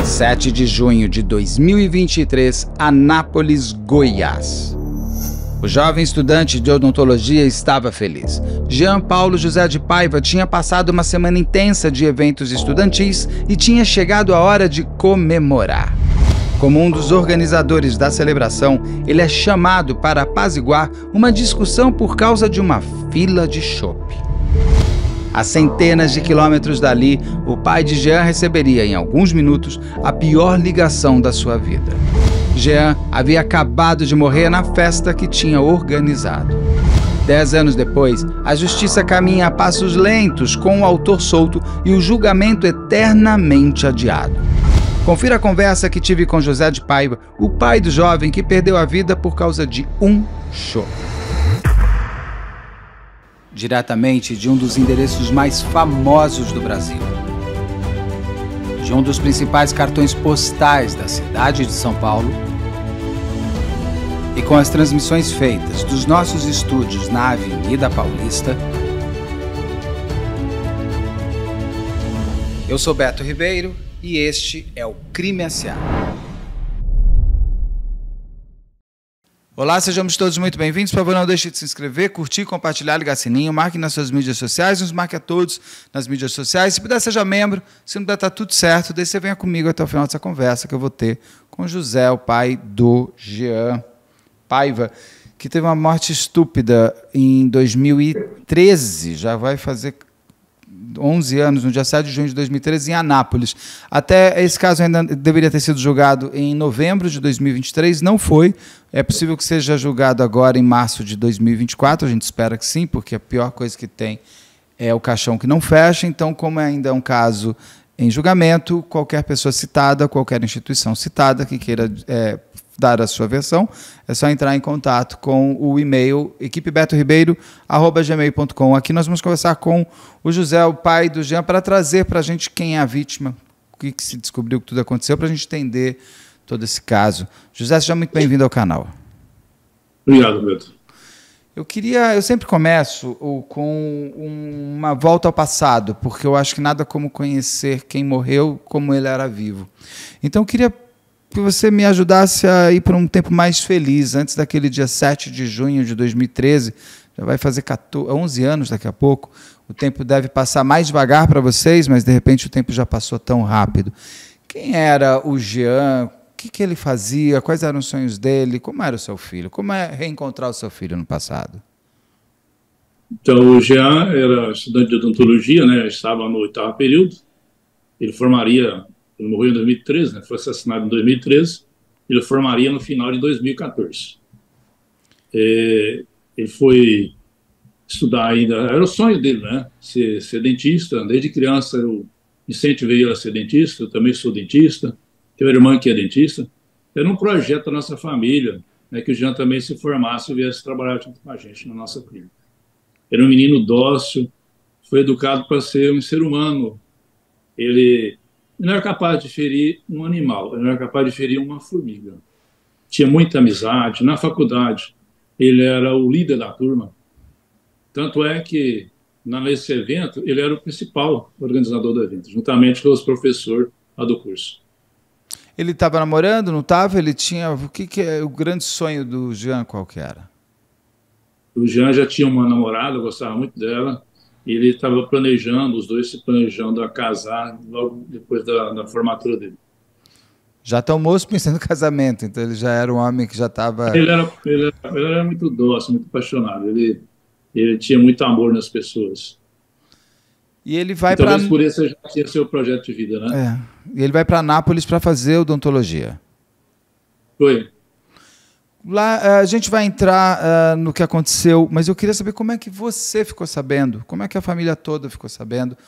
7 de junho de 2023, Anápolis, Goiás. O jovem estudante de odontologia estava feliz. Jean Paulo José de Paiva tinha passado uma semana intensa de eventos estudantis e tinha chegado a hora de comemorar. Como um dos organizadores da celebração, ele é chamado para apaziguar uma discussão por causa de uma fila de chopp. A centenas de quilômetros dali, o pai de Jean receberia, em alguns minutos, a pior ligação da sua vida. Jean havia acabado de morrer na festa que tinha organizado. 10 anos depois, a justiça caminha a passos lentos com o autor solto e o julgamento eternamente adiado. Confira a conversa que tive com José de Paiva, o pai do jovem que perdeu a vida por causa de um chopp. Diretamente de um dos endereços mais famosos do Brasil. De um dos principais cartões postais da cidade de São Paulo. E com as transmissões feitas dos nossos estúdios na Avenida Paulista. Eu sou Beto Ribeiro e este é o Crime S.A. Olá, sejamos todos muito bem-vindos. Por favor, não deixe de se inscrever, curtir, compartilhar, ligar sininho, marque nas suas mídias sociais, nos marque a todos nas mídias sociais. Se puder, seja membro. Se não puder, tá tudo certo. Daí você venha comigo até o final dessa conversa que eu vou ter com José, o pai do Jean Paiva, que teve uma morte estúpida em 2013. Já vai fazer 11 anos, no dia 7 de junho de 2013, em Anápolis. Até esse caso ainda deveria ter sido julgado em novembro de 2023, não foi. É possível que seja julgado agora em março de 2024, a gente espera que sim, porque a pior coisa que tem é o caixão que não fecha. Então, como ainda é um caso em julgamento, qualquer pessoa citada, qualquer instituição citada que queira dar a sua versão, é só entrar em contato com o e-mail equipebetoribeiro@gmail.com. Aqui nós vamos conversar com o José, o pai do Jean, para trazer para a gente quem é a vítima, o que se descobriu, que tudo aconteceu, para a gente entender todo esse caso. José, seja muito bem-vindo ao canal. Obrigado, Beto. Eu sempre começo com uma volta ao passado, porque eu acho que nada como conhecer quem morreu como ele era vivo. Então eu queria que você me ajudasse a ir para um tempo mais feliz, antes daquele dia 7 de junho de 2013, já vai fazer 11 anos daqui a pouco, o tempo deve passar mais devagar para vocês, mas de repente o tempo já passou tão rápido. Quem era o Jean? O que ele fazia? Quais eram os sonhos dele? Como era o seu filho? Como é reencontrar o seu filho no passado? Então, o Jean era estudante de odontologia, né? Estava no 8º período, ele morreu em 2013, né? Foi assassinado em 2013, ele formaria no final de 2014. Ele foi estudar ainda, era o sonho dele, né? Ser dentista. Desde criança eu incentivei ele a ser dentista, eu também sou dentista, tenho uma irmã que é dentista. Era um projeto da nossa família, né, que o Jean também se formasse e viesse trabalhar junto com a gente na nossa clínica. Era um menino dócil, foi educado para ser um ser humano. Ele não era capaz de ferir um animal, ele não era capaz de ferir uma formiga. Tinha muita amizade. Na faculdade, ele era o líder da turma. Tanto é que, nesse evento, ele era o principal organizador do evento, juntamente com os professores lá do curso. Ele estava namorando, não estava? Ele tinha... O que é o grande sonho do Jean, qual que era? O Jean já tinha uma namorada, gostava muito dela. E ele estava planejando, os dois se planejando a casar logo depois da formatura dele. Já está o moço pensando em casamento, então ele já era um homem que já estava... Ele era muito dócil, muito apaixonado. Ele tinha muito amor nas pessoas. E ele vai para... Talvez por isso ele já tinha seu projeto de vida, né? E ele vai para Anápolis para fazer odontologia. Foi. Lá a gente vai entrar no que aconteceu, mas eu queria saber como é que você ficou sabendo, como é que a família toda ficou sabendo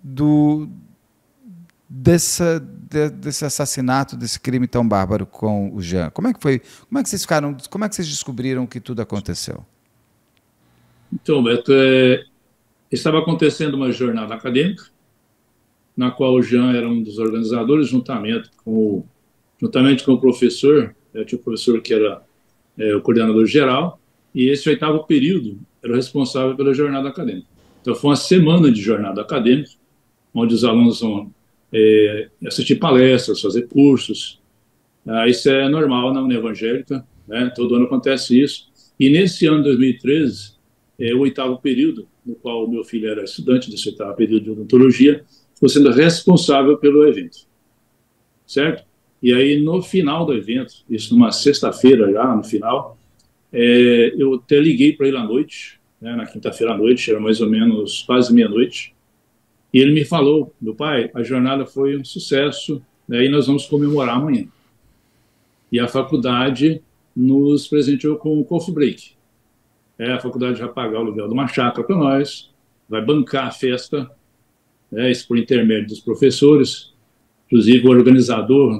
desse assassinato, desse crime tão bárbaro com o Jean. Como é que foi? Como é que vocês descobriram que tudo aconteceu? Então, Beto, estava acontecendo uma jornada acadêmica, na qual o Jean era um dos organizadores, juntamente com o professor, tinha um professor que era o coordenador geral, e esse 8º período era o responsável pela jornada acadêmica. Então foi uma semana de jornada acadêmica, onde os alunos vão assistir palestras, fazer cursos. Isso é normal na União Evangélica, né? Todo ano acontece isso. E nesse ano de 2013, o oitavo período, no qual o meu filho era estudante desse oitavo período de odontologia, ficou sendo responsável pelo evento, certo? E aí, no final do evento, isso numa sexta-feira já, no final, eu até liguei para ele à noite, né, na quinta-feira à noite, era mais ou menos quase meia-noite, e ele me falou: meu pai, a jornada foi um sucesso, né, e nós vamos comemorar amanhã. E a faculdade nos presenteou com o coffee break. A faculdade vai pagar o aluguel de uma chácara para nós, vai bancar a festa, isso por intermédio dos professores. Inclusive, o organizador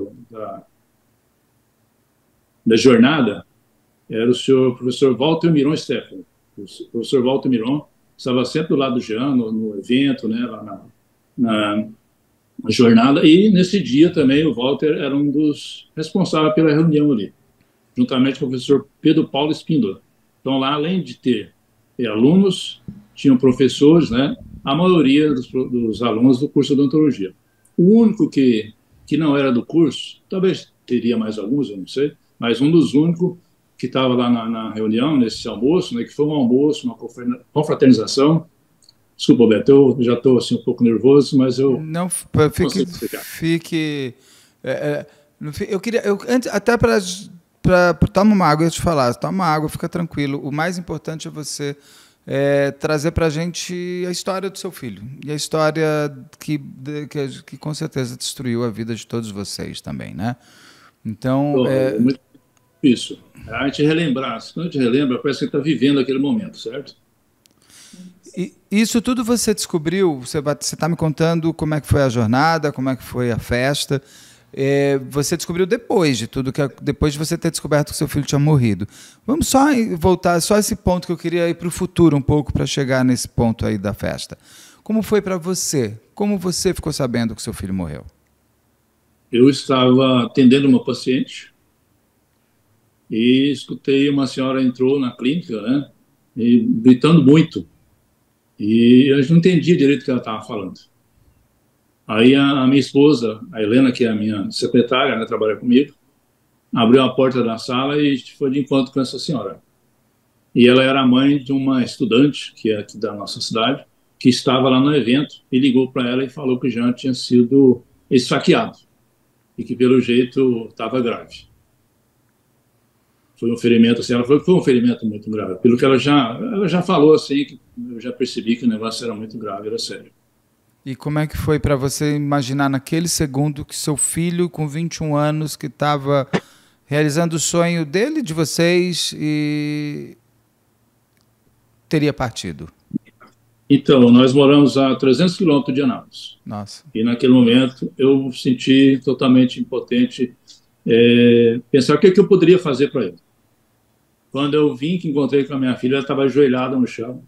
da jornada era o professor Walter Miron Stefano. O professor Walter Miron estava sempre do lado do Jean, no evento, né, lá na jornada, e nesse dia também o Walter era um dos responsáveis pela reunião ali, juntamente com o professor Pedro Paulo Espíndola. Então, lá, além de ter alunos, tinham professores, né, a maioria dos alunos do curso de odontologia. O único que não era do curso, talvez teria mais alguns, eu não sei, mas um dos únicos que estava lá na reunião, nesse almoço, né, que foi um almoço, uma confraternização. Desculpa, Beto, eu já estou assim, um pouco nervoso, mas eu não fique. Eu queria. Até para toma uma água, eu ia te falar, toma água, fica tranquilo. O mais importante é você trazer para a gente a história do seu filho. E a história que com certeza destruiu a vida de todos vocês também, né? Então. Muito isso. A gente relembrar, quando a gente relembra, parece que está vivendo aquele momento, certo? E isso tudo você descobriu, você está me contando como é que foi a jornada, como é que foi a festa. Você descobriu depois de tudo, depois de você ter descoberto que seu filho tinha morrido. Vamos só voltar, só esse ponto que eu queria ir para o futuro um pouco, para chegar nesse ponto aí da festa. Como foi para você? Como você ficou sabendo que seu filho morreu? Eu estava atendendo uma paciente e escutei uma senhora entrou na clínica, né, e gritando muito. E eu não entendia direito o que ela estava falando. Aí a minha esposa, a Helena, que é a minha secretária, né, trabalha comigo, abriu a porta da sala e foi de encontro com essa senhora. E ela era mãe de uma estudante, que é aqui da nossa cidade, que estava lá no evento, e ligou para ela e falou que o Jean tinha sido esfaqueado e que, pelo jeito, estava grave. Foi um ferimento, assim, ela falou que foi um ferimento muito grave. Pelo que ela já falou, assim, que eu já percebi que o negócio era muito grave, era sério. E como é que foi para você imaginar naquele segundo que seu filho, com 21 anos, que estava realizando o sonho dele, de vocês, e teria partido? Então, nós moramos a 300 quilômetros de Anápolis. Nossa. E naquele momento eu me senti totalmente impotente, pensar o que eu poderia fazer para ele. Quando eu vim, que encontrei com a minha filha, ela estava ajoelhada no chão.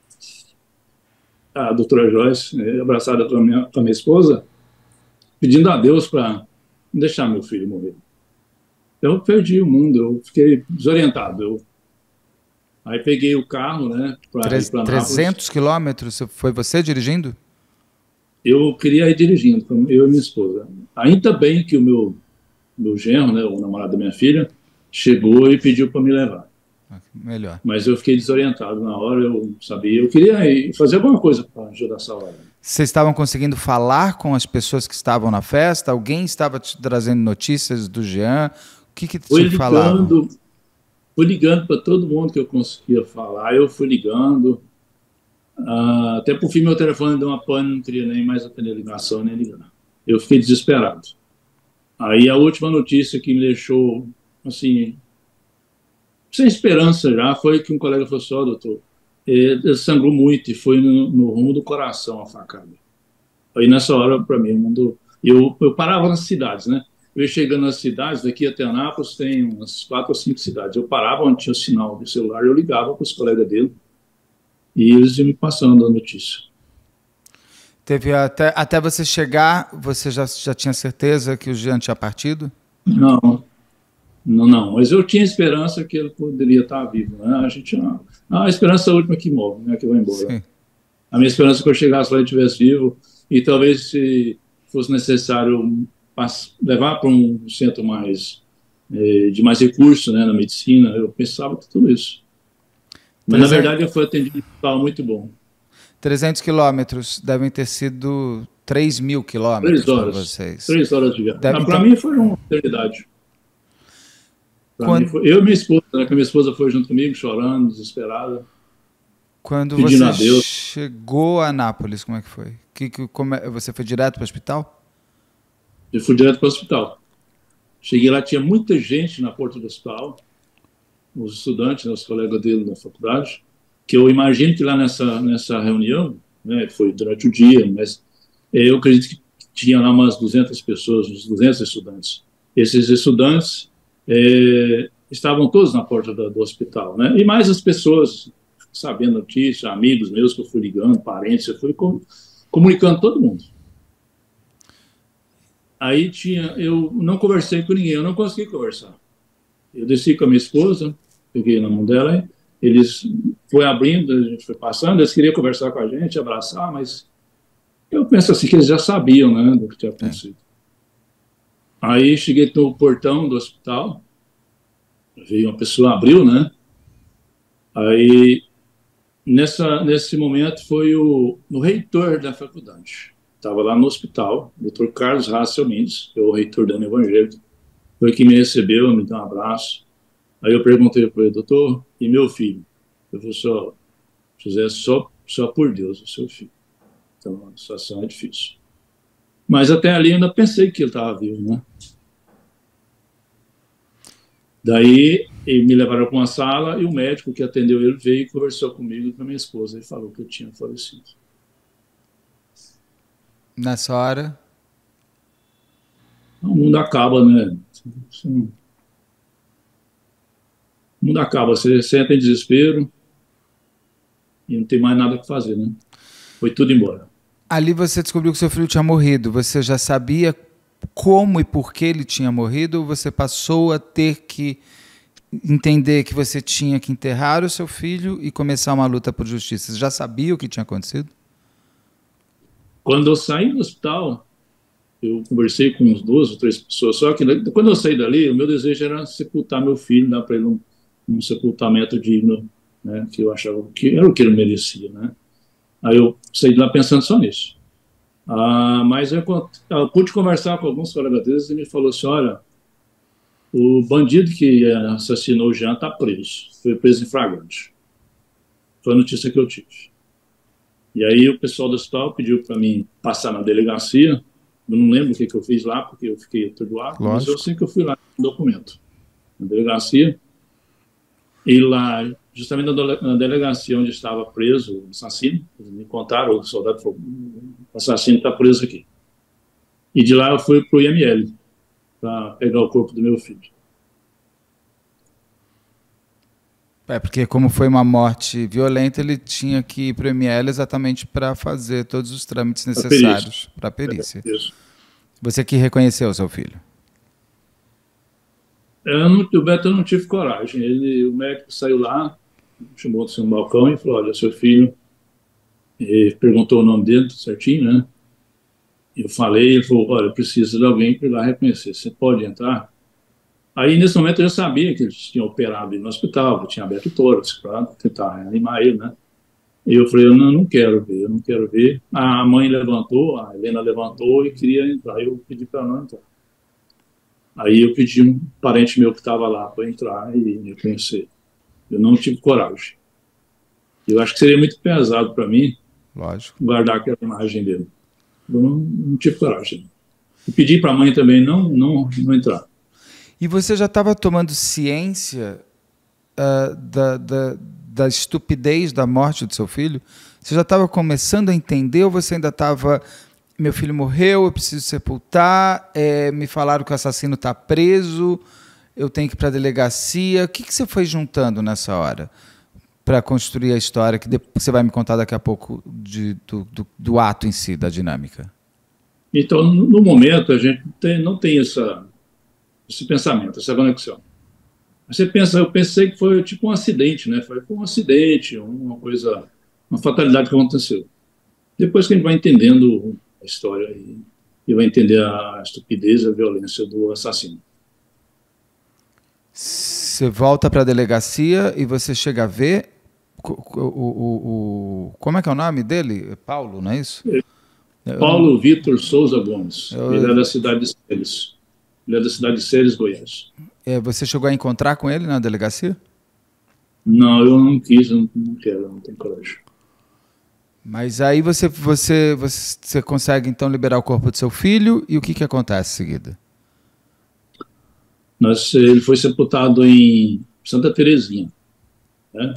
A doutora Joyce, abraçada com a minha esposa, pedindo a Deus para não deixar meu filho morrer. Eu perdi o mundo, eu fiquei desorientado. Aí peguei o carro, né, para ir para Anápolis. 300 quilômetros, foi você dirigindo? Eu queria ir dirigindo, eu e minha esposa. Ainda bem que o meu genro, né, o namorado da minha filha, chegou e pediu para me levar. Melhor. Mas eu fiquei desorientado na hora, eu sabia, eu queria fazer alguma coisa para ajudar a salvar. Vocês estavam conseguindo falar com as pessoas que estavam na festa? Alguém estava te trazendo notícias do Jean? O que te falavam? Fui ligando para todo mundo que eu conseguia falar, eu fui ligando, até por fim meu telefone deu uma pane, não queria nem mais atender ligação, nem ligar. Eu fiquei desesperado. Aí a última notícia que me deixou, assim, sem esperança já, foi que um colega falou assim: doutor, ele sangrou muito e foi no rumo do coração a facada. Aí nessa hora, para mim, eu parava nas cidades, né? Eu ia chegando nas cidades, daqui até Anápolis tem umas 4 ou 5 cidades. Eu parava onde tinha o sinal do celular, eu ligava para os colegas dele e eles iam me passando a notícia. Teve até você chegar, você já tinha certeza que o Jean tinha partido? Não, mas eu tinha esperança que ele poderia estar vivo, né? A esperança é a última que morre, né? Que vai embora. Sim. A minha esperança é que eu chegasse lá e estivesse vivo, e talvez se fosse necessário levar para um centro mais de mais recursos, né, na medicina. Eu pensava que tudo isso. Mas, na verdade, eu fui atendido em um hospital muito bom. 300 quilômetros devem ter sido 3.000 quilômetros para vocês. 3 horas de viagem. Para mim foi uma eternidade. Eu e minha esposa, né, que a minha esposa foi junto comigo, chorando, desesperada. Quando você chegou a Anápolis, como é que foi? Você foi direto para o hospital? Eu fui direto para o hospital. Cheguei lá, tinha muita gente na porta do hospital, os estudantes, né, os colegas dele da faculdade, que eu imagino que lá nessa reunião, né, foi durante o dia, mas eu acredito que tinha lá umas 200 pessoas, uns 200 estudantes. Esses estudantes estavam todos na porta do hospital, né? E mais as pessoas sabendo notícia, amigos meus que eu fui ligando, parentes, eu fui comunicando todo mundo. Aí eu não conversei com ninguém, eu não consegui conversar. Eu desci com a minha esposa, peguei na mão dela, eles foi abrindo, a gente foi passando, eles queriam conversar com a gente, abraçar, mas eu penso assim que eles já sabiam, né, do que tinha acontecido. Aí cheguei no portão do hospital, veio uma pessoa, abriu, né? Aí nesse momento foi o reitor da faculdade. Estava lá no hospital, o Dr. Carlos Rassel Mendes, que é o reitor da Evangélica, foi quem me recebeu, me deu um abraço. Aí eu perguntei para ele, doutor, e meu filho? Eu falei, José, só por Deus, o seu filho. Então a situação é difícil. Mas até ali eu ainda pensei que ele estava vivo, né? Daí me levaram para uma sala e o médico que atendeu ele veio e conversou comigo e com a minha esposa e falou que eu tinha falecido. Nessa hora? O mundo acaba, né? O mundo acaba, você entra em desespero e não tem mais nada para fazer, né? Foi tudo embora. Ali você descobriu que seu filho tinha morrido. Você já sabia como e por que ele tinha morrido, ou você passou a ter que entender que você tinha que enterrar o seu filho e começar uma luta por justiça? Você já sabia o que tinha acontecido? Quando eu saí do hospital, eu conversei com uns 2 ou 3 pessoas, só que quando eu saí dali, o meu desejo era sepultar meu filho, dar para ele um sepultamento digno, né, que eu achava que era o que ele merecia, né? Aí eu saí de lá pensando só nisso. Mas eu pude conversar com alguns colegas deles e me falou assim, olha, o bandido que assassinou o Jean está preso, foi preso em flagrante. Foi a notícia que eu tive. E aí o pessoal do hospital pediu para mim passar na delegacia. Eu não lembro o que eu fiz lá, porque eu fiquei atordoado, mas eu sei que eu fui lá com o documento, na delegacia. E lá, justamente na delegacia onde estava preso o assassino, eles me contaram, o soldado falou, o assassino está preso aqui. E de lá eu fui para o IML, para pegar o corpo do meu filho. Porque como foi uma morte violenta, ele tinha que ir para o IML exatamente para fazer todos os trâmites necessários para a perícia. Você que reconheceu o seu filho? O Beto eu não tive coragem. O médico saiu lá, chamou assim no balcão e falou, olha, seu filho, perguntou o nome dele certinho, né? Eu falei, ele falou, olha, eu preciso de alguém para ir lá reconhecer, você pode entrar? Aí, nesse momento, eu já sabia que eles tinham operado ele no hospital, que tinha aberto o tórax para tentar reanimar ele, né? E eu falei, eu não quero ver, eu não quero ver. A mãe levantou, a Helena levantou e queria entrar. Eu pedi para ela não entrar. Aí eu pedi um parente meu que estava lá para entrar e me reconhecer. Eu não tive coragem. Eu acho que seria muito pesado para mim guardar aquela imagem dele. Eu não tive coragem. E pedi para a mãe também não entrar. E você já estava tomando ciência da estupidez da morte do seu filho? Você já estava começando a entender ou você ainda estava... Meu filho morreu, eu preciso sepultar, me falaram que o assassino está preso, eu tenho que ir para a delegacia. O que você foi juntando nessa hora para construir a história que você vai me contar daqui a pouco do ato em si, da dinâmica? Então, no momento, a gente não tem esse pensamento, essa conexão. Você pensa, eu pensei que foi tipo um acidente, né? Foi um acidente, uma coisa, uma fatalidade que aconteceu. Depois que a gente vai entendendo a história e vai entender a estupidez e a violência do assassino. Você volta para a delegacia e você chega a ver como é que é o nome dele? Paulo, não é isso? Paulo Vitor Souza Gomes. Ele é da cidade de Ceres. Ele é da cidade de Ceres, Goiás. Você chegou a encontrar com ele na delegacia? Não, eu não quis, eu não quero, eu não tenho coragem. Mas aí você consegue então liberar o corpo do seu filho e o que acontece em seguida? Ele foi sepultado em Santa Terezinha. Né?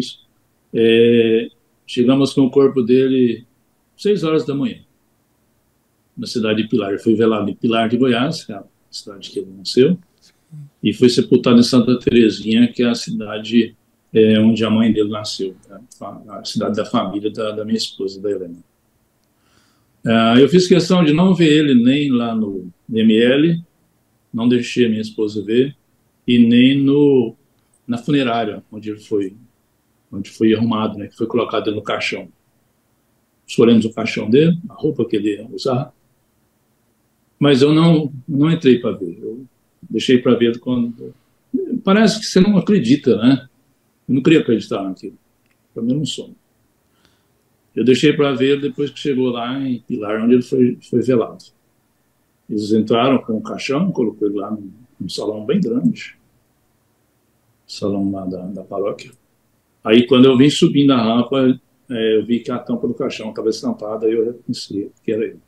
Chegamos com o corpo dele 6 horas da manhã, na cidade de Pilar. Ele foi velado em Pilar de Goiás, que é a cidade que ele nasceu, e foi sepultado em Santa Terezinha, que é a cidade onde a mãe dele nasceu, né? A cidade da família da minha esposa, da Helena. Eu fiz questão de não ver ele nem lá no ML, não deixei a minha esposa ver, e nem na funerária, onde foi arrumado, né, que foi colocado no caixão. Escolhemos o caixão dele, a roupa que ele ia usar, mas eu não entrei para ver, eu deixei para ver quando... Parece que você não acredita, né? Eu não queria acreditar naquilo, para mim era um sonho. Eu deixei para ver depois que chegou lá em Pilar, onde ele foi velado. Eles entraram com o caixão, colocou ele lá num salão bem grande, salão lá da paróquia. Aí, quando eu vim subindo a rampa, eu vi que a tampa do caixão estava estampada, aí eu reconheci que era ele.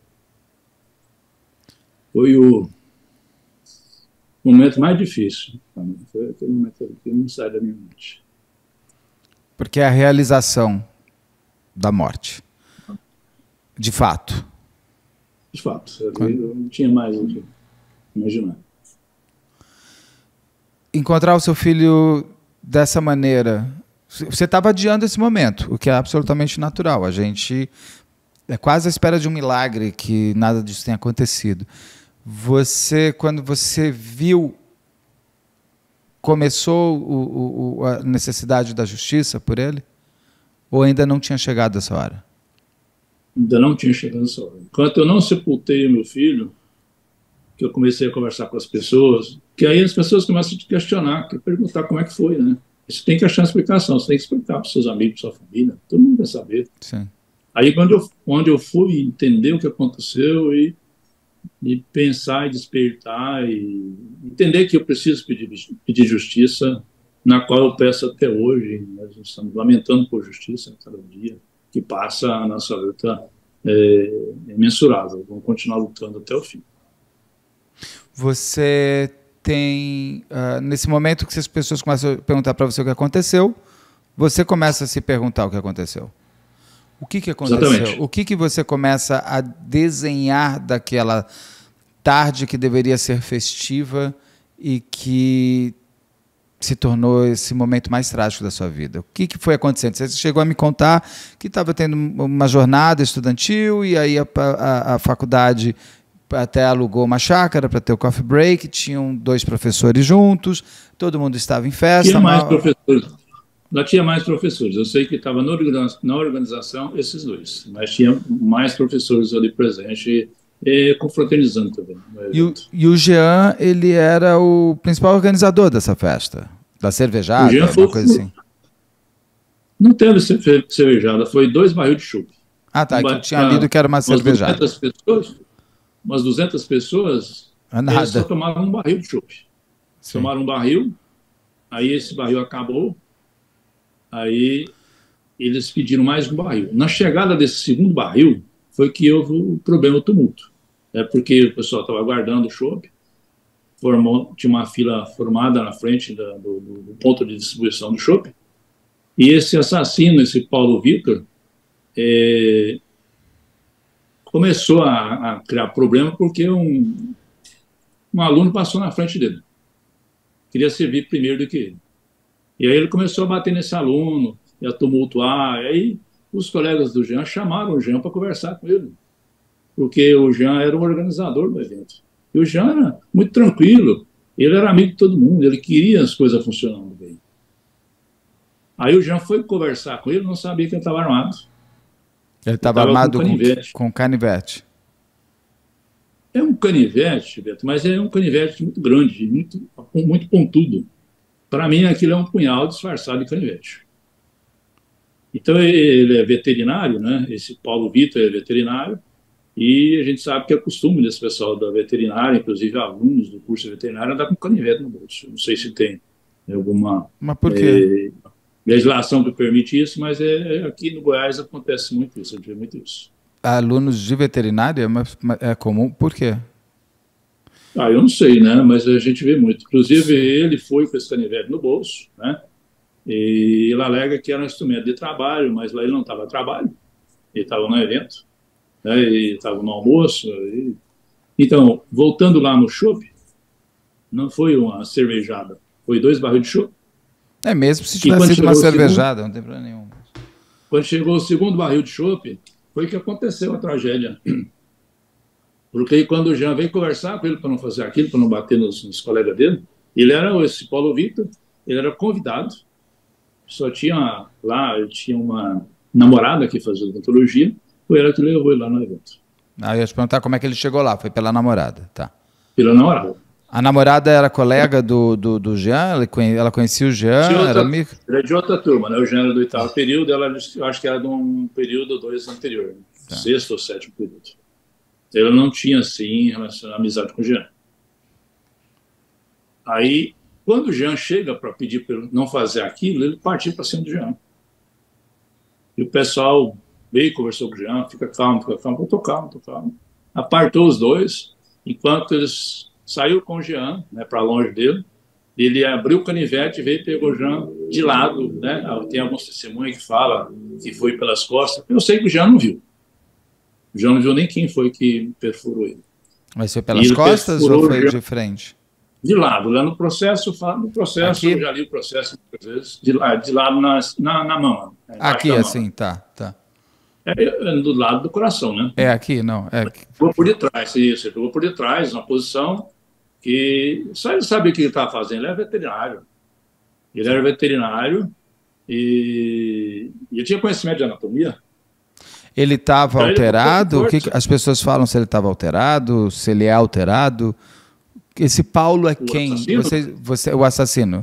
Foi o momento mais difícil para mim. Foi aquele momento que não sai da minha mente. Porque é a realização da morte. De fato. De fato. Eu não tinha mais o que imaginar. Encontrar o seu filho dessa maneira... Você estava adiando esse momento, o que é absolutamente natural. A gente é quase à espera de um milagre que nada disso tenha acontecido. Quando você viu, começou a necessidade da justiça por ele? Ou ainda não tinha chegado essa hora? Ainda não tinha chegado essa hora. Enquanto eu não sepultei o meu filho, que eu comecei a conversar com as pessoas, que aí as pessoas começam a te questionar, a perguntar como é que foi, né? Você tem que achar explicação, você tem que explicar para os seus amigos, para sua família, todo mundo quer saber. Sim. Aí, quando eu fui entender o que aconteceu e pensar e despertar e entender que eu preciso pedir justiça, na qual eu peço até hoje, nós estamos lamentando por justiça cada dia que passa, a nossa luta é imensurável, vamos continuar lutando até o fim. Você tem, nesse momento que as pessoas começam a perguntar para você o que aconteceu, você começa a se perguntar o que aconteceu. O que aconteceu? Exatamente. O que você começa a desenhar daquela tarde que deveria ser festiva e que se tornou esse momento mais trágico da sua vida? O que foi acontecendo? Você chegou a me contar que estava tendo uma jornada estudantil e aí a faculdade até alugou uma chácara para ter o coffee break, tinham 2 professores juntos, todo mundo estava em festa. Tinha mais professores. Lá tinha mais professores. Eu sei que estava na organização esses 2, mas tinha mais professores ali presentes confraternizando também. E o Jean, ele era o principal organizador dessa festa? Da cervejada, uma coisa assim? Não teve cervejada, foi 2 barris de chopp. Ah, tá, que eu tinha lido que era uma cervejada. Umas 200 pessoas só tomaram um barril de chopp. Tomaram um barril, aí esse barril acabou, aí eles pediram mais um barril. Na chegada desse segundo barril, foi que houve o problema, o tumulto. Porque o pessoal estava aguardando o chopp, tinha uma fila formada na frente do ponto de distribuição do chopp, e esse assassino, esse Paulo Vitor, começou a criar problema porque um aluno passou na frente dele. Queria servir primeiro do que ele. E aí ele começou a bater nesse aluno, e a tumultuar, e aí os colegas do Jean chamaram o Jean para conversar com ele, porque o Jean era o organizador do evento. E o Jean era muito tranquilo, ele era amigo de todo mundo, ele queria as coisas funcionando bem. Aí o Jean foi conversar com ele, não sabia que ele estava armado. Ele estava armado com canivete. É um canivete, Beto, mas é um canivete muito grande, muito pontudo. Para mim, aquilo é um punhal disfarçado de canivete. Então, ele é veterinário, né? Esse Paulo Vitor é veterinário, e a gente sabe que é costume desse pessoal da veterinária, inclusive alunos do curso veterinário, andar com canivete no bolso. Não sei se tem alguma Mas por quê? legislação que permite isso, mas aqui no Goiás acontece muito isso, eu vejo muito isso. Alunos de veterinária, mas é comum, por quê? Ah, eu não sei, né? Mas a gente vê muito. Inclusive, ele foi com esse canivete no bolso, né? E ele alega que era um instrumento de trabalho, mas lá ele não estava a trabalho, ele estava no evento, né? Ele estava no almoço. Então, voltando lá no chopp, não foi uma cervejada, foi 2 barris de chopp. É mesmo se tivesse sido uma cervejada, não tem problema nenhum. Quando chegou o segundo barril de chopp, foi que aconteceu a tragédia. Porque quando o Jean veio conversar com ele para não fazer aquilo, para não bater nos colegas dele, ele era esse Paulo Vitor, ele era convidado, só tinha lá, ele tinha uma namorada que fazia odontologia, foi ela que levou ele lá no evento. Ah, eu ia te perguntar como é que ele chegou lá, foi pela namorada, tá. Pela namorada. A namorada era colega do Jean, ela conhecia o Jean, era amiga? Era de outra turma, né? O Jean era do 8º período, ela, eu acho que era de um período 2 anterior, tá. 6º ou 7º período. Ela não tinha, assim, amizade com o Jean. Aí, quando o Jean chega para pedir para ele não fazer aquilo, ele partiu para cima do Jean. E o pessoal veio, conversou com o Jean, fica calmo, tô calmo. Apartou os dois, enquanto eles saiu com o Jean, né, para longe dele, ele abriu o canivete, veio e pegou o Jean de lado, né? Tem alguns testemunhos que falam que foi pelas costas. Eu sei que o Jean não viu. O Jean não viu nem quem foi que perfurou ele. Mas foi pelas costas ou foi de frente? De lado, lá no processo, aqui? Eu já li o processo muitas vezes, de lado na mão. Aqui, assim, mão. Tá. Do lado do coração, né? É aqui, não? É aqui. Pegou por detrás, isso, ele pegou por detrás, uma posição que só ele sabia o que ele estava fazendo, ele era veterinário. Ele era veterinário e ele tinha conhecimento de anatomia. Ele estava alterado? O que as pessoas falam se ele estava alterado, se ele é alterado? Esse Paulo é quem? O assassino?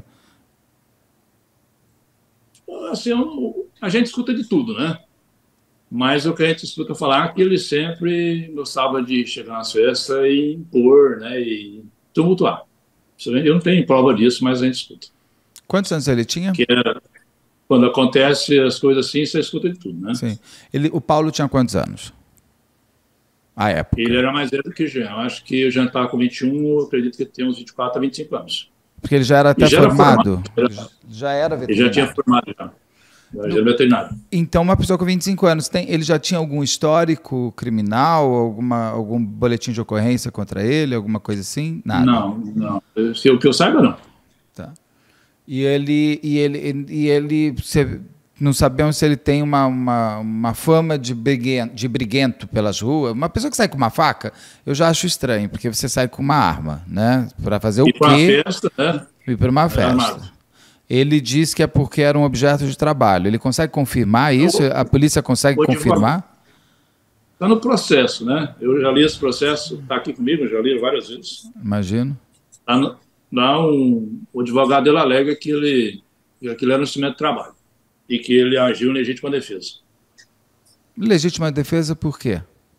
Assim, a gente escuta de tudo, né? Mas o que a gente escuta falar é que ele sempre gostava de chegar nas festas e impor, né? E tumultuar. Eu não tenho prova disso, mas a gente escuta. Quantos anos ele tinha? Quando acontece as coisas assim, você escuta de tudo, né? Sim. O Paulo tinha quantos anos? À época. Ele era mais velho que o Jean. Acho que o Jean estava com 21, eu acredito que ele tem uns 24 a 25 anos. Porque ele já era até formado. Já era veterinário. Ele já tinha formado, já. Já era veterinário. Então, uma pessoa com 25 anos, ele já tinha algum histórico criminal, algum boletim de ocorrência contra ele, alguma coisa assim? Nada. Não. O que eu saiba, não. Tá. E ele não sabemos se ele tem uma fama de briguento pelas ruas. Uma pessoa que sai com uma faca, eu já acho estranho, porque você sai com uma arma, né? Para fazer o quê? Para uma festa, né? E para uma festa. Ele diz que é porque era um objeto de trabalho. Ele consegue confirmar isso? A polícia consegue confirmar? Está no processo, né? Eu já li esse processo, está aqui comigo, eu já li várias vezes. Imagino. O advogado dele alega que aquilo era um instrumento de trabalho e que ele agiu em legítima defesa. Legítima defesa por quê?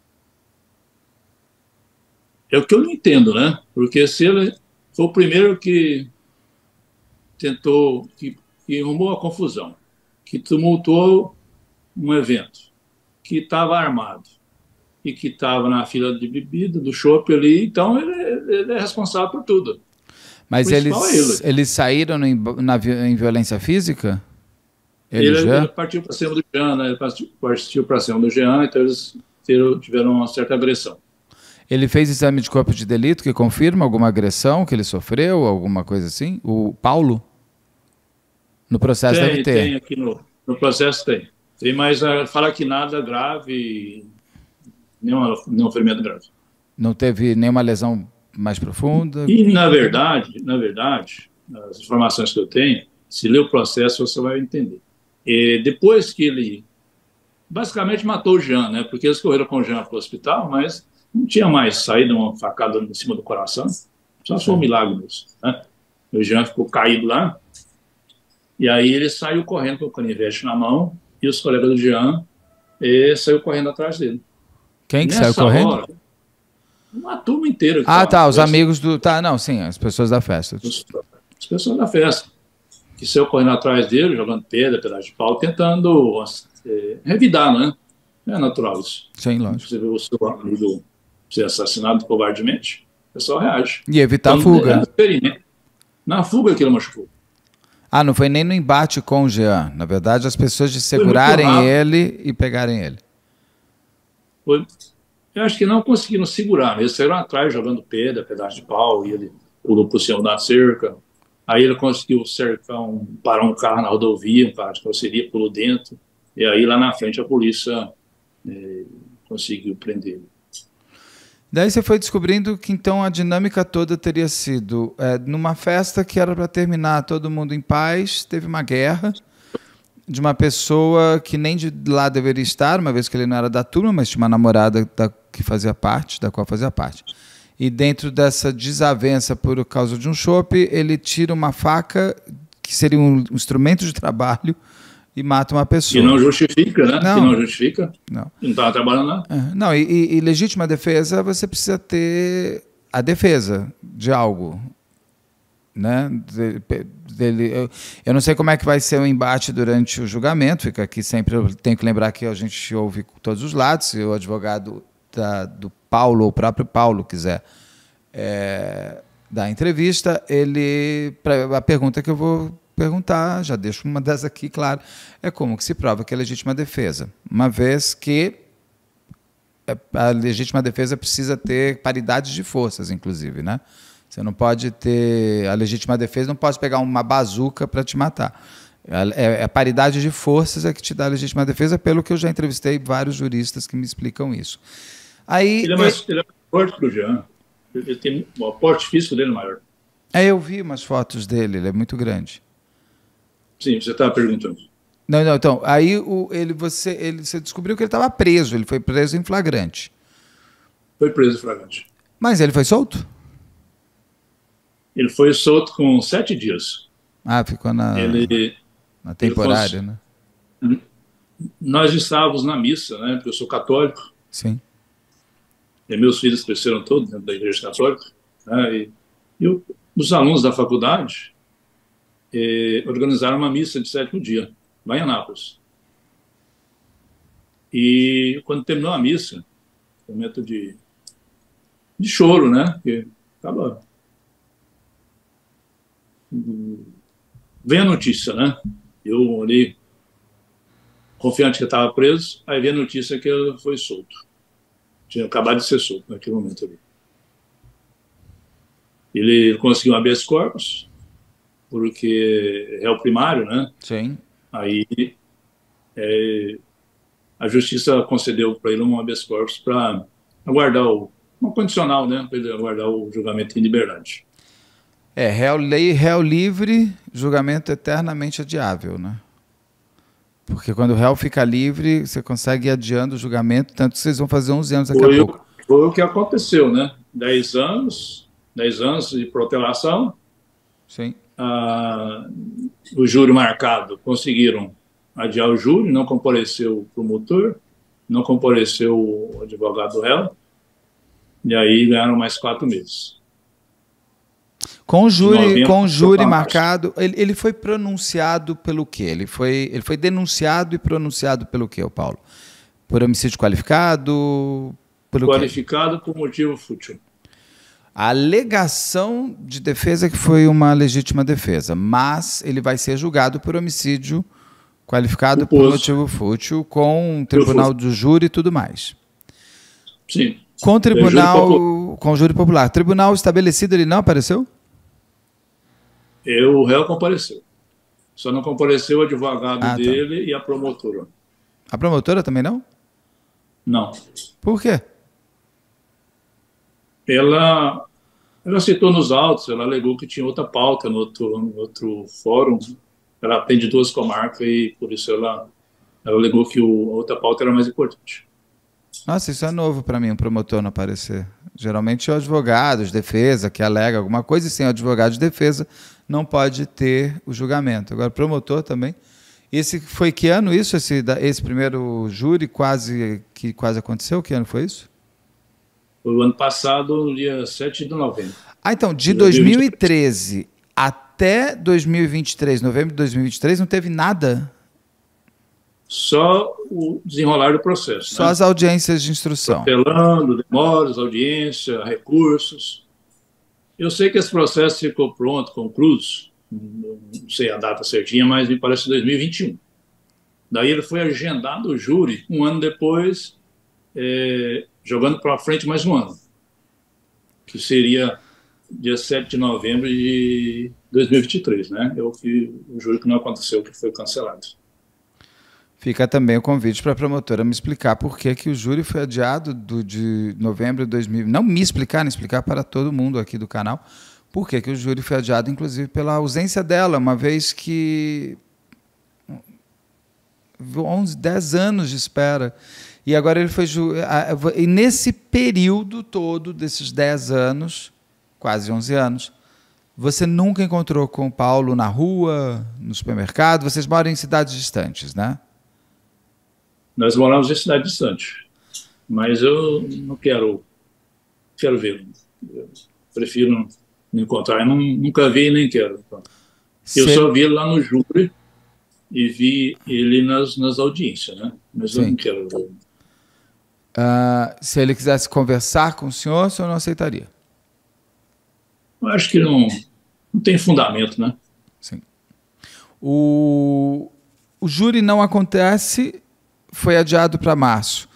É o que eu não entendo, né? Porque se ele foi o primeiro que tentou, que arrumou a confusão, que tumultuou um evento, que estava armado e que estava na fila de bebida, do chopp ali, então ele é responsável por tudo. Mas eles saíram em violência física? Ele partiu para cima do Jean, né? Ele partiu para cima do Jean, então eles tiveram uma certa agressão. Ele fez exame de corpo de delito que confirma alguma agressão que ele sofreu, alguma coisa assim? O Paulo? No processo deve ter. Tem aqui no processo tem. Tem, mas fala que nada grave, nenhum ferimento grave. Não teve nenhuma lesão mais profunda? E, na verdade, as informações que eu tenho, se ler o processo, você vai entender. Depois que ele basicamente matou o Jean, né? Porque eles correram com o Jean para o hospital, mas não tinha mais saído uma facada em cima do coração. Só foi um milagre mesmo, né? O Jean ficou caído lá, e aí ele saiu correndo com o canivete na mão, e os colegas do Jean saiu correndo atrás dele. Quem que saiu Nessa correndo? hora, uma turma inteira que Ah, estava na tá, os festa, amigos do... Tá, não, sim, as pessoas da festa. as pessoas da festa, que saiu correndo atrás dele, jogando pedra, pedaço de pau, tentando revidar, né? É natural isso. Sim, lógico. Você vê o seu amigo ser assassinado covardemente, o pessoal reage. E evitar a Então, fuga. Na fuga que ele machucou. Ah, não foi nem no embate com o Jean. Na verdade, as pessoas de segurarem ele e pegarem ele. Eu acho que não conseguiram segurar. Eles saíram atrás jogando pedra, pedaço de pau, e ele pulou por cima da cerca. Aí ele conseguiu cercar parar um carro na rodovia, um carro de carroceria, pulou dentro. E aí lá na frente a polícia conseguiu prender ele. Daí você foi descobrindo que então a dinâmica toda teria sido numa festa que era para terminar todo mundo em paz, teve uma guerra de uma pessoa que nem de lá deveria estar, uma vez que ele não era da turma, mas tinha uma namorada que fazia parte, da qual fazia parte. E dentro dessa desavença por causa de um chope, ele tira uma faca, que seria um instrumento de trabalho, e mata uma pessoa. E não justifica, né? Não. Que não justifica. Não. Não estava trabalhando lá. Não, e legítima defesa, você precisa ter a defesa de algo. Né? Eu não sei como é que vai ser o embate durante o julgamento, fica aqui sempre, eu tenho que lembrar que a gente ouve todos os lados, se o advogado do Paulo, ou o próprio Paulo, quiser dar entrevista, a pergunta que eu vou perguntar, já deixo uma das aqui, claro, é como que se prova que é legítima defesa, uma vez que a legítima defesa precisa ter paridade de forças, inclusive, né? Você não pode ter... A legítima defesa não pode pegar uma bazuca para te matar. A paridade de forças é que te dá a legítima defesa, pelo que eu já entrevistei vários juristas que me explicam isso. Aí, ele é mais forte que o Jean. Ele tem o aporte físico dele maior. Eu vi umas fotos dele, ele é muito grande. Sim, você estava perguntando. Não, então, aí você descobriu que ele estava preso, ele foi preso em flagrante. Foi preso em flagrante. Mas ele foi solto? Ele foi solto com 7 dias. Ah, ficou na temporária, né? Nós estávamos na missa, né? Porque eu sou católico. Sim. E meus filhos cresceram todos dentro da igreja católica. Né? E os alunos da faculdade organizaram uma missa de 7º dia, lá em Anápolis. E quando terminou a missa, momento de choro, né? Porque estava... Vem a notícia, né? Eu ali, confiante que estava preso, aí veio a notícia que ele foi solto. Tinha acabado de ser solto naquele momento ali. Ele conseguiu um habeas corpus, porque é o primário, né? Sim. Aí a justiça concedeu para ele um habeas corpus para aguardar um condicional, né? Para ele aguardar o julgamento em liberdade. Réu livre, julgamento eternamente adiável, né? Porque quando o réu fica livre, você consegue ir adiando o julgamento, tanto que vocês vão fazer 11 anos daqui a pouco. Foi o que aconteceu, né? 10 anos de protelação. Sim. O júri marcado, conseguiram adiar o júri, não compareceu o promotor, não compareceu o advogado do réu, e aí ganharam mais 4 meses. Com o júri marcado, ele foi pronunciado pelo quê? Ele foi denunciado e pronunciado pelo quê, Paulo? Por homicídio qualificado? Qualificado por motivo fútil. A alegação de defesa é que foi uma legítima defesa, mas ele vai ser julgado por homicídio qualificado por motivo fútil, com um tribunal do júri e tudo mais. Sim. Com o júri popular. Tribunal estabelecido, ele não apareceu? O réu compareceu. Só não compareceu o advogado dele e a promotora. A promotora também não? Não. Por quê? Ela citou nos autos, ela alegou que tinha outra pauta no outro fórum. Ela atende 2 comarcas e, por isso, ela alegou que a outra pauta era mais importante. Nossa, isso é novo para mim, um promotor não aparecer. Geralmente é o advogado de defesa que alega alguma coisa e sem o advogado de defesa não pode ter o julgamento. Agora, promotor também. Esse foi que ano isso? Esse primeiro júri que quase aconteceu? Que ano foi isso? Foi o ano passado, no dia 7 de novembro. Ah, então, de 2013 até 2023, novembro de 2023, não teve nada? Só o desenrolar do processo. Só né? as audiências de instrução. Apelando, demoras, audiência, recursos. Eu sei que esse processo ficou pronto, concluído, não sei a data certinha, mas me parece 2021. Daí ele foi agendado o júri um ano depois, jogando para frente mais um ano, que seria dia 7 de novembro de 2023, né? O júri que não aconteceu, que foi cancelado. Fica também o convite para a promotora me explicar por que o júri foi adiado de novembro de 2000. Não me explicar, nem explicar para todo mundo aqui do canal por que o júri foi adiado, inclusive pela ausência dela, uma vez que 10 anos de espera. E agora ele foi... E nesse período todo, desses 10 anos, quase 11 anos, você nunca encontrou com o Paulo na rua, no supermercado? Vocês moram em cidades distantes, né? Nós moramos em cidade distante, mas eu não quero vê-lo. Prefiro não encontrar. Eu nunca vi e nem quero. Eu só vi ele lá no júri e vi ele nas audiências, né? Mas eu não quero vê-lo. Se ele quisesse conversar com o senhor não aceitaria? Eu acho que não tem fundamento, né? Sim. O júri não acontece, foi adiado para março.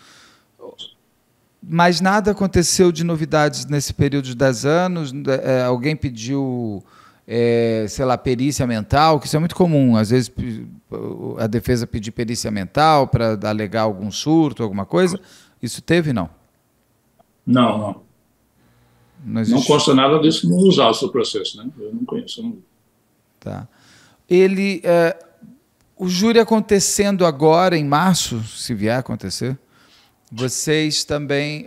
Mas nada aconteceu de novidades nesse período de 10 anos? Alguém pediu, sei lá, perícia mental, que isso é muito comum. Às vezes a defesa pedir perícia mental para alegar algum surto, alguma coisa. Isso teve, não? Não. Não consta nada disso no usar o seu processo, né? Eu não conheço. Não. Tá. O júri acontecendo agora, em março, se vier a acontecer, vocês também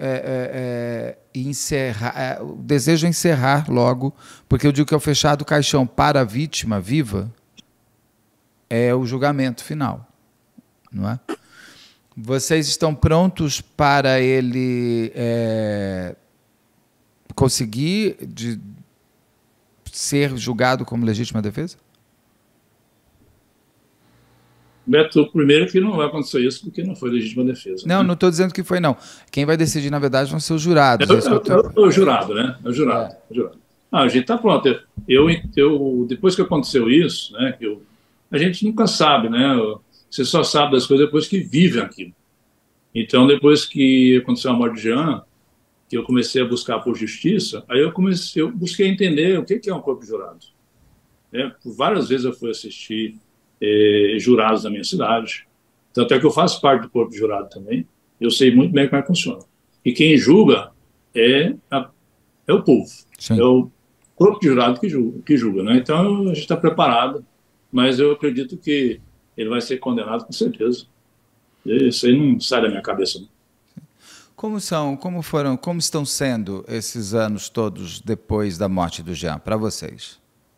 desejam encerrar logo, porque eu digo que é o fechado caixão para a vítima viva, é o julgamento final, não é? Vocês estão prontos para ele conseguir ser julgado como legítima defesa? Beto, primeiro que não vai acontecer isso porque não foi legítima defesa. Não, né? não estou dizendo que foi, não. Quem vai decidir, na verdade, vão ser os jurados. O jurado, né? O jurado. A gente está pronto. Depois que aconteceu isso, né? A gente nunca sabe, né? Você só sabe das coisas depois que vive aquilo. Então, depois que aconteceu a morte de Jean, que eu comecei a buscar por justiça, aí eu busquei entender o que é um corpo de jurado. Por várias vezes eu fui assistir jurados da minha cidade. Tanto é que eu faço parte do corpo de jurado também. Eu sei muito bem como é que funciona. E quem julga é o povo. Sim. É o corpo de jurado que julga, né? Então, a gente está preparado, mas eu acredito que ele vai ser condenado com certeza. Isso aí não sai da minha cabeça. Não. Como estão sendo esses anos todos depois da morte do Jean, para vocês?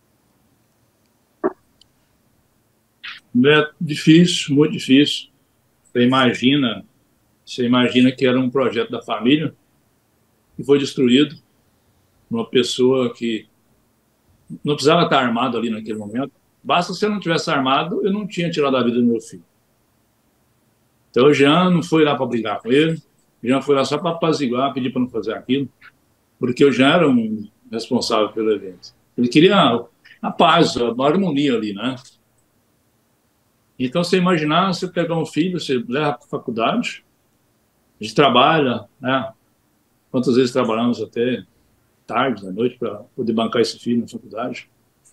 É difícil, muito difícil. Você imagina que era um projeto da família que foi destruído. Uma pessoa que não precisava estar armado ali naquele momento. Basta se eu não tivesse armado, eu não tinha tirado a vida do meu filho. Então o Jean não foi lá para brigar com ele, o Jean foi lá só para apaziguar, pedir para não fazer aquilo, porque o Jean era um responsável pelo evento. Ele queria a paz, a harmonia ali, né? Então, você imaginar, você pegar um filho, você leva para a faculdade, a gente trabalha, né? Quantas vezes trabalhamos até tarde, da noite, para poder bancar esse filho na faculdade.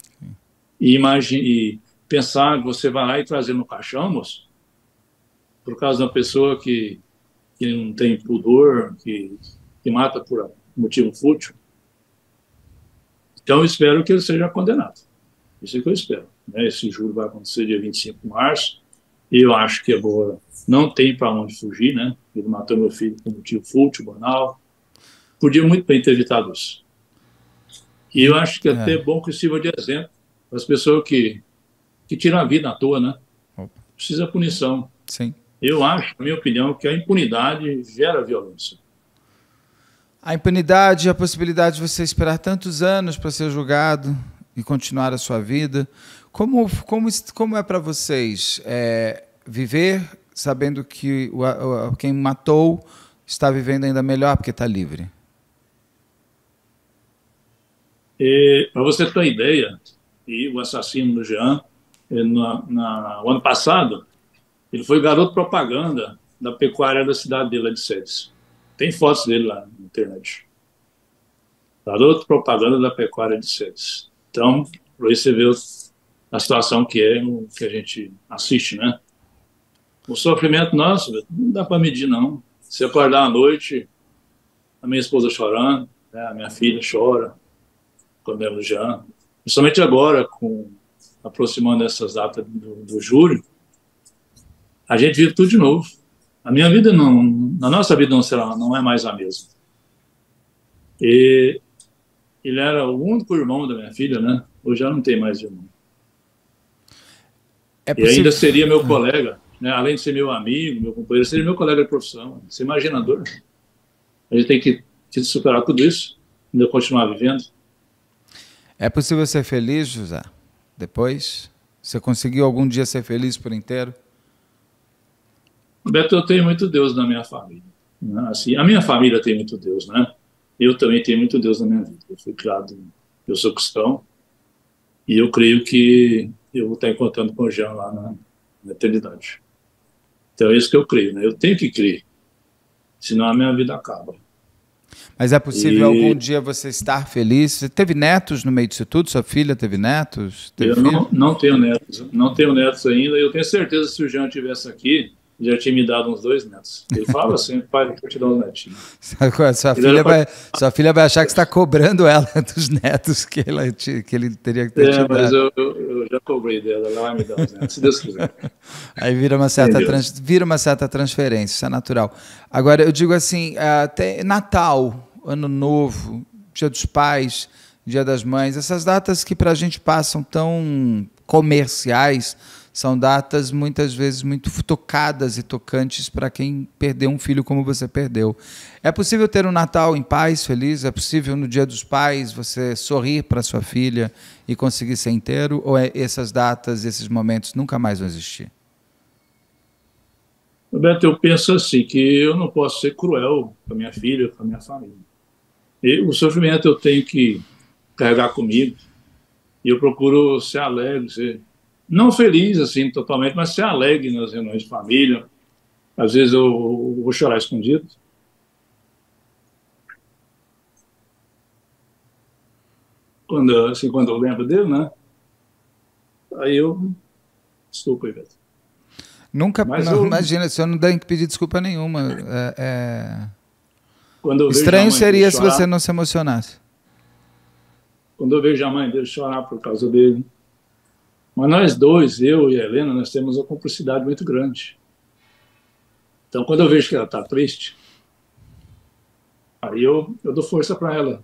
E pensar que você vai lá e trazer no caixão, moço, por causa de uma pessoa que não tem pudor, que mata por motivo fútil. Então, eu espero que ele seja condenado. Isso é que eu espero. Né? Esse júri vai acontecer dia 25 de março. E eu acho que agora não tem para onde fugir, né? ele matou meu filho por motivo fútil, banal. Podia muito bem ter evitado isso. E eu acho que é até bom que sirva de exemplo para as pessoas que tiram a vida à toa, né? Precisa punição. Sim. Eu acho, na minha opinião, que a impunidade gera violência. A impunidade, a possibilidade de você esperar tantos anos para ser julgado e continuar a sua vida. Como é para vocês viver sabendo que quem matou está vivendo ainda melhor porque está livre? Para você ter uma ideia, e o assassino do Jean, no ano passado, ele foi garoto propaganda da pecuária da cidade dele, lá de Sedes. Tem fotos dele lá na internet. Garoto propaganda da pecuária de Sedes. Então, por aí você vê a situação que a gente assiste, né? O sofrimento nosso não dá para medir, não. Se acordar à noite, a minha esposa chorando, né? A minha filha chora quando lembro do Jean. Principalmente agora, aproximando essas datas do julho, a gente vive tudo de novo. A minha vida a nossa vida não é mais a mesma. E ele era o único irmão da minha filha, né? Hoje já não tem mais irmão. E ainda seria meu colega, né? Além de ser meu amigo, meu companheiro, seria meu colega de profissão. Você imagina a dor? A gente tem que superar tudo isso, ainda continuar vivendo. É possível ser feliz, José? Depois? Você conseguiu algum dia ser feliz por inteiro? Beto, eu tenho muito Deus na minha família. Né? Assim, a minha família tem muito Deus, né? Eu também tenho muito Deus na minha vida. Eu sou cristão, e eu creio que eu vou estar encontrando com o Jean lá na eternidade. Então é isso que eu creio, né? Eu tenho que crer, senão a minha vida acaba. Mas é possível algum dia você estar feliz? Você teve netos no meio disso tudo? Sua filha teve netos? Eu não tenho netos, não tenho netos ainda, e eu tenho certeza que se o Jean estivesse aqui, já tinha me dado uns 2 netos. Ele fala assim, pai, vou te dar uns netinhos. Sua filha vai achar que você está cobrando ela dos netos que ele teria que ter te dado. Mas eu já cobrei dela, ela vai me dar uns netos, se Deus quiser. Aí vira uma certa transferência, isso é natural. Agora, eu digo assim, Natal, Ano Novo, Dia dos Pais, Dia das Mães, essas datas que para a gente passam tão comerciais, são datas muitas vezes muito tocadas e tocantes para quem perdeu um filho como você perdeu. É possível ter um Natal em paz, feliz? É possível no Dia dos Pais você sorrir para sua filha e conseguir ser inteiro? Ou essas datas, esses momentos nunca mais vão existir? Roberto, eu penso assim, que eu não posso ser cruel com a minha filha, com a minha família. E o sofrimento eu tenho que carregar comigo, e eu procuro ser alegre, não feliz, assim, totalmente, mas ser alegre nas reuniões de família. Às vezes eu vou chorar escondido. Quando eu lembro dele, né? Aí desculpa aí, Beto. Imagina, o senhor não tem que pedir desculpa nenhuma. Quando eu estranho seria se você não se emocionasse. Quando eu vejo a mãe dele chorar por causa dele. Mas nós dois, eu e a Helena, nós temos uma cumplicidade muito grande. Então, quando eu vejo que ela está triste, aí eu dou força para ela.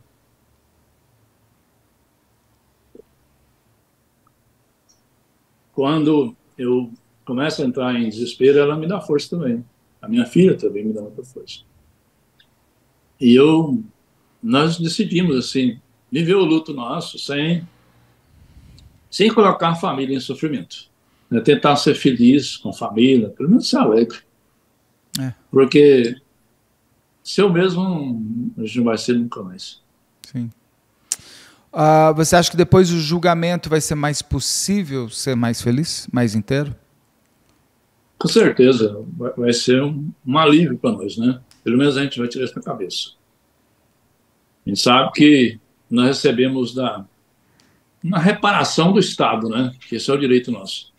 Quando eu começo a entrar em desespero, ela me dá força também. A minha filha também me dá muita força. E nós decidimos, assim, viver o luto nosso sem colocar a família em sofrimento. Né? Tentar ser feliz com a família, pelo menos ser alegre. Porque se eu mesmo, a gente não vai ser nunca mais. Sim. Você acha que depois do julgamento vai ser mais possível ser mais feliz, mais inteiro? Com certeza. Vai ser um alívio para nós, né? Pelo menos a gente vai tirar isso da cabeça. A gente sabe que nós recebemos uma reparação do Estado, né? Que esse é o direito nosso.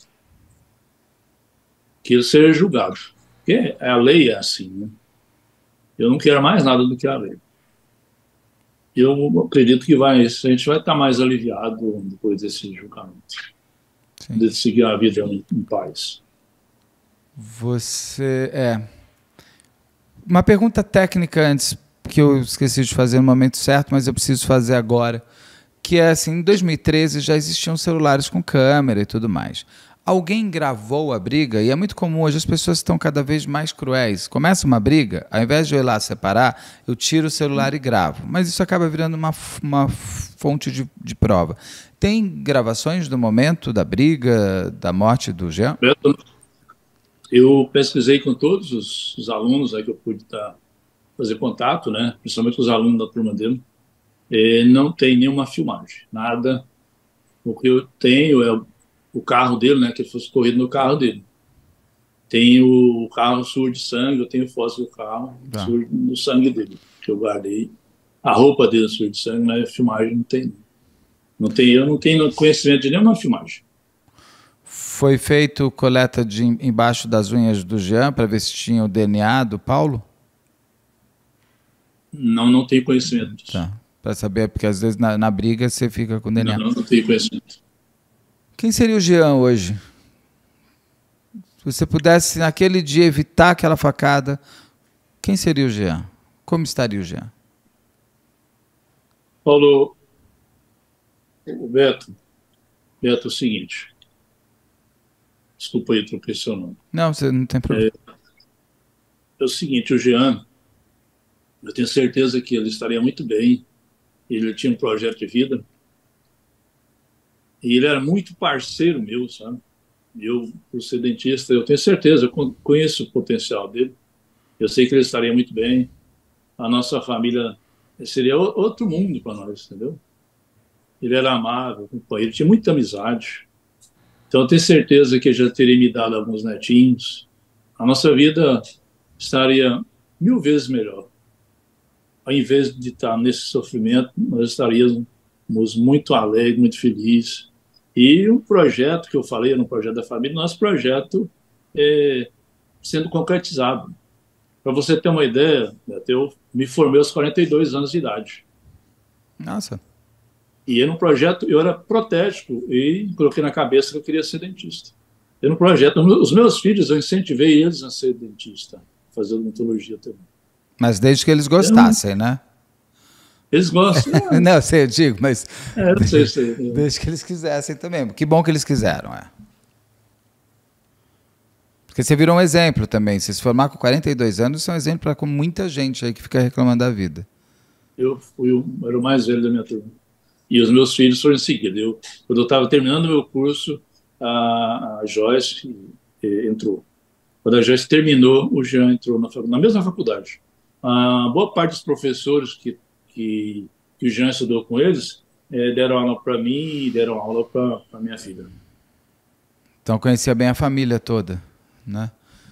Que ele seja julgado. Porque a lei é assim, né? Eu não quero mais nada do que a lei. Eu acredito que a gente vai estar mais aliviado depois desse julgamento. Sim. De seguir a vida em paz. Uma pergunta técnica antes, que eu esqueci de fazer no momento certo, mas eu preciso fazer agora, que é assim, em 2013 já existiam celulares com câmera e tudo mais. Alguém gravou a briga, e é muito comum, hoje as pessoas estão cada vez mais cruéis. Começa uma briga, ao invés de eu ir lá separar, eu tiro o celular e gravo. Mas isso acaba virando uma fonte de prova. Tem gravações do momento da briga, da morte do Jean? Beto, eu pesquisei com todos os alunos aí que eu pude fazer contato, né? Principalmente os alunos da turma dele. Não tem nenhuma filmagem, nada. O que eu tenho é o carro dele, né? Que ele foi socorrido no carro dele. Tem o carro sujo de sangue, eu tenho foto do carro sujo do sangue dele, que eu guardei. A roupa dele suja de sangue, mas a filmagem não tem. Eu não tenho conhecimento de nenhuma filmagem. Foi feito coleta embaixo das unhas do Jean para ver se tinha o DNA do Paulo? Não tenho conhecimento disso. Tá. Para saber, porque às vezes na briga você fica com o DNA. Não tenho conhecimento. Quem seria o Jean hoje? Se você pudesse, naquele dia, evitar aquela facada, quem seria o Jean? Como estaria o Jean? Paulo, Beto, é o seguinte. Desculpa aí, troquei seu nome. Não, você não tem problema. É o seguinte, o Jean, eu tenho certeza que ele estaria muito bem. Ele tinha um projeto de vida. E ele era muito parceiro meu, sabe? Eu, por ser dentista, eu tenho certeza, eu conheço o potencial dele. Eu sei que ele estaria muito bem. A nossa família seria outro mundo para nós, entendeu? Ele era amável, companheiro, tinha muita amizade. Então, eu tenho certeza que ele já teria me dado alguns netinhos. A nossa vida estaria 1000 vezes melhor. Ao invés de estar nesse sofrimento, nós estaríamos muito alegres, muito felizes. E o projeto que eu falei, no projeto da família, nosso projeto sendo concretizado. Para você ter uma ideia, eu me formei aos 42 anos de idade. Nossa. E no projeto, eu era protético e coloquei na cabeça que eu queria ser dentista. No projeto, os meus filhos, eu incentivei eles a ser dentista, fazer odontologia também. Mas desde que eles gostassem, né? Eles gostam. Não, eu sei, eu digo, mas... não sei. Desde que eles quisessem também. Que bom que eles quiseram, Porque você virou um exemplo também. Se formar com 42 anos, você é um exemplo para muita gente aí que fica reclamando da vida. Eu era o mais velho da minha turma. E os meus filhos foram em seguida. Quando eu estava terminando o meu curso, a Joyce entrou. Quando a Joyce terminou, o Jean entrou na mesma faculdade. A boa parte dos professores que o Jean estudou com eles deram aula para mim e deram aula para minha filha. Então conhecia bem a família toda, né?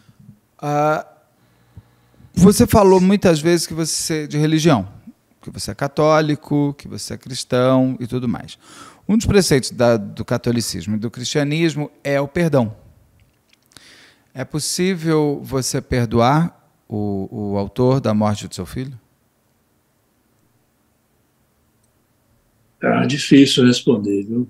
Você falou muitas vezes que você é de religião, que você é católico, que você é cristão e tudo mais. Um dos preceitos do catolicismo e do cristianismo é o perdão. É possível você perdoar o autor da morte do seu filho? Difícil responder, viu?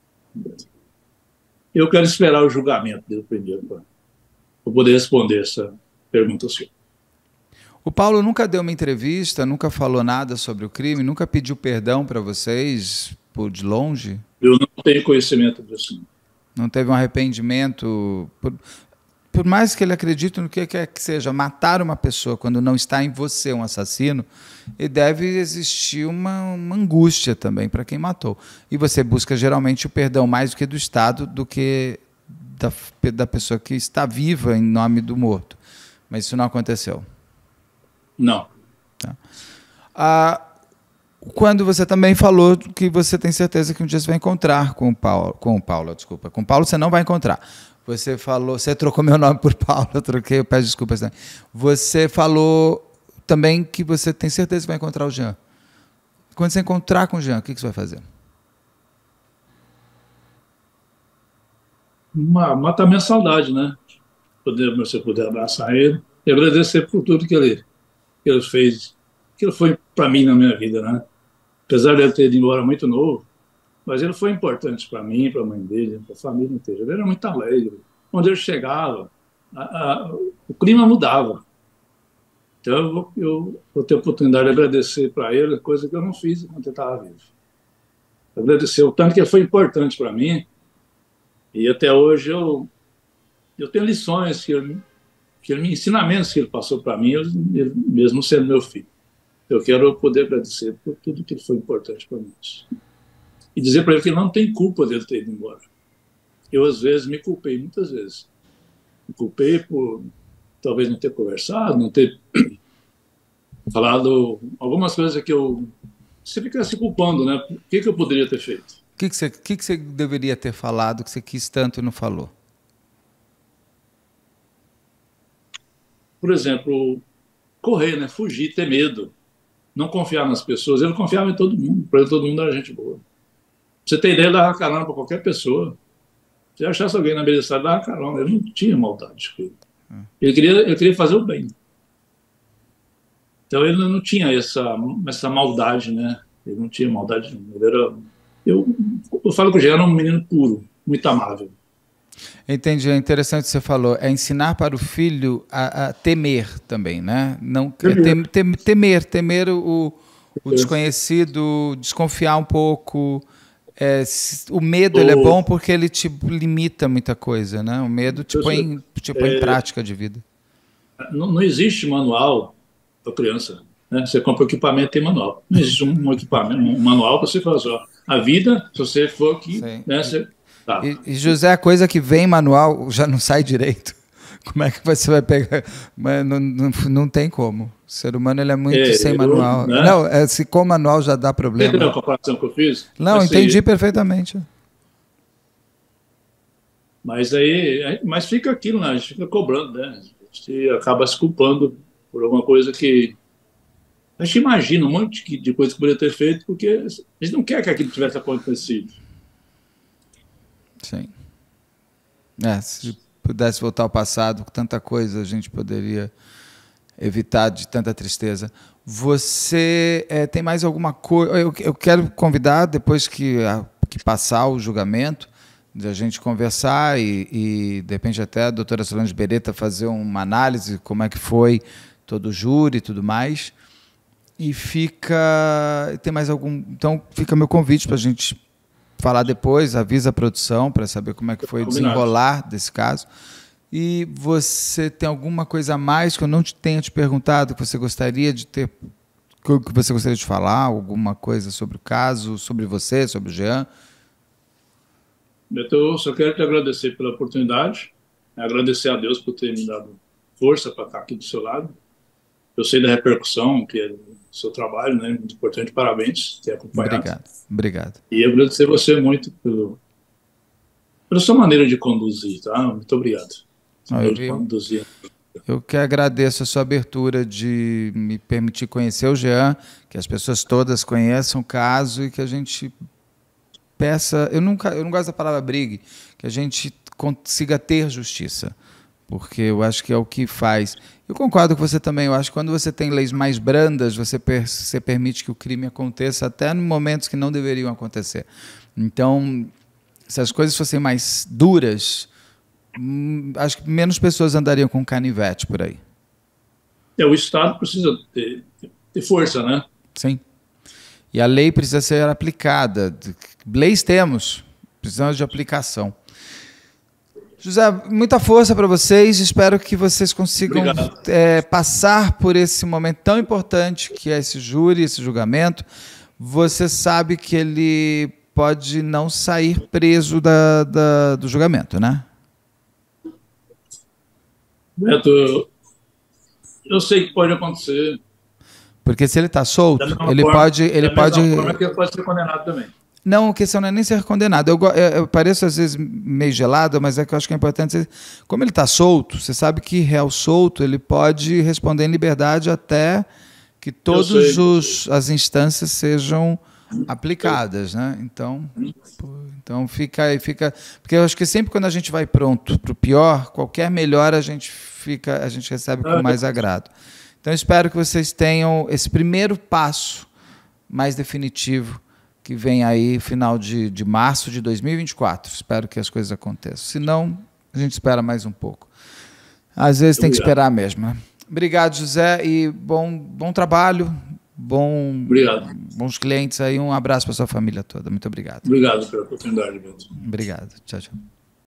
Eu quero esperar o julgamento dele primeiro para poder responder essa pergunta sua. O Paulo nunca deu uma entrevista, nunca falou nada sobre o crime, nunca pediu perdão para vocês, por de longe? Eu não tenho conhecimento disso. Não teve um arrependimento? Por mais que ele acredite no que quer que seja, matar uma pessoa quando não está em você um assassino, e deve existir uma angústia também para quem matou. E você busca geralmente o perdão mais do que do Estado, do que da pessoa que está viva em nome do morto. Mas isso não aconteceu. Não. Tá. Quando você também falou que você tem certeza que um dia você vai encontrar com o Paulo, desculpa. Com o Paulo você não vai encontrar. Você falou, você trocou meu nome por Paulo, eu troquei, eu peço desculpas também. Você falou também que você tem certeza que vai encontrar o Jean. Quando você encontrar com o Jean, o que você vai fazer? Matar minha saudade, né? Você poder abraçar ele e agradecer por tudo que ele fez, que ele foi para mim na minha vida, né? Apesar de ele ter ido embora muito novo, mas ele foi importante para mim, para a mãe dele, para a família inteira. Ele era muito alegre. Onde ele chegava, o clima mudava. Então, eu vou ter a oportunidade de agradecer para ele, coisa que eu não fiz enquanto ele estava vivo. Agradecer o tanto que ele foi importante para mim, e até hoje eu tenho lições ensinamentos que ele passou para mim, ele, mesmo sendo meu filho. Eu quero poder agradecer por tudo que ele foi importante para mim. E dizer para ele que não tem culpa dele ter ido embora. Eu, às vezes, me culpei, muitas vezes. Me culpei por talvez não ter conversado, não ter falado algumas coisas que eu... Você fica se culpando, né? O que eu poderia ter feito? O que você deveria ter falado que você quis tanto e não falou? Por exemplo, correr, né? Fugir, ter medo, não confiar nas pessoas. Eu não confiava em todo mundo, para todo mundo era gente boa. Pra você ter ideia, eu dava carona para qualquer pessoa. Se achasse alguém na beira da estrada, dava carona. Ele não tinha maldade. Ele queria fazer o bem. Então ele não tinha essa maldade, né? Ele não tinha maldade nenhuma. Eu falo que o Jean era um menino puro, muito amável. Entendi, é interessante o que você falou. É ensinar para o filho a temer também, né? Não, temer o desconhecido, desconfiar um pouco. O medo ele é bom porque ele te limita muita coisa, né? O medo te põe em prática de vida. Não existe manual para criança, né? Você compra o equipamento e tem manual. Não existe um equipamento, um manual para você fazer. A vida, se você for aqui, né, você... Tá. E José, a coisa que vem em manual já não sai direito. Como é que você vai pegar? Mas não tem como. O ser humano ele é muito sem manual. Né? Não, se com manual já dá problema. Entendeu a comparação que eu fiz? Não, entendi perfeitamente. Mas fica aquilo, né? A gente fica cobrando, né? A gente acaba se culpando por alguma coisa que a gente imagina um monte de coisa que poderia ter feito, porque a gente não quer que aquilo tivesse acontecido. Sim. Se pudesse voltar ao passado, tanta coisa a gente poderia evitar de tanta tristeza. Você tem mais alguma coisa? Eu quero convidar, depois que passar o julgamento, de a gente conversar e de repente até a doutora Solange Beretta fazer uma análise de como é que foi todo o júri e tudo mais. E tem mais algum... Então fica meu convite para a gente falar depois, avisa a produção para saber como é que foi o desenrolar desse caso. E você tem alguma coisa a mais que eu não tenha te perguntado, que você gostaria de ter, que você gostaria de falar, alguma coisa sobre o caso, sobre você, sobre o Jean? Eu só quero te agradecer pela oportunidade, agradecer a Deus por ter me dado força para estar aqui do seu lado. Eu sei da repercussão que é do seu trabalho, né? Muito importante, parabéns por ter acompanhado. Obrigado. E agradecer você muito pela sua maneira de conduzir, tá? Muito obrigado. Eu que agradeço a sua abertura de me permitir conhecer o Jean, que as pessoas todas conheçam o caso e que a gente peça... Eu não gosto da palavra brigue, que a gente consiga ter justiça, porque eu acho que é o que faz. Eu concordo com você também, eu acho que quando você tem leis mais brandas, você permite que o crime aconteça até em momentos que não deveriam acontecer. Então, se as coisas fossem mais duras, acho que menos pessoas andariam com canivete por aí. O Estado precisa ter força, né? Sim. E a lei precisa ser aplicada. Leis temos, precisamos de aplicação. José, muita força para vocês. Espero que vocês consigam passar por esse momento tão importante que é esse júri, esse julgamento. Você sabe que ele pode não sair preso do julgamento, né? Beto, eu sei que pode acontecer. Porque se ele está solto, ele pode ser condenado também. Não, a questão não é nem ser condenado. Eu pareço às vezes meio gelado, mas é que eu acho que é importante. Como ele está solto, você sabe que réu solto ele pode responder em liberdade até que todas as instâncias sejam aplicadas, né? Então fica. Porque eu acho que sempre quando a gente vai pronto para o pior, qualquer melhor a gente recebe com mais agrado. Então espero que vocês tenham esse primeiro passo mais definitivo que vem aí final de março de 2024. Espero que as coisas aconteçam. Se não, a gente espera mais um pouco. Às vezes tem que esperar mesmo. Obrigado, José, e bom trabalho, Obrigado. bons clientes aí. Um abraço para sua família toda. Muito obrigado. Obrigado pela oportunidade, Beto. Obrigado. Tchau, tchau.